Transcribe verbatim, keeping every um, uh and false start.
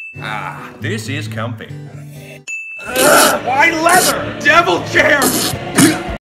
Ah, this is comfy. Ugh, why leather? Devil chair!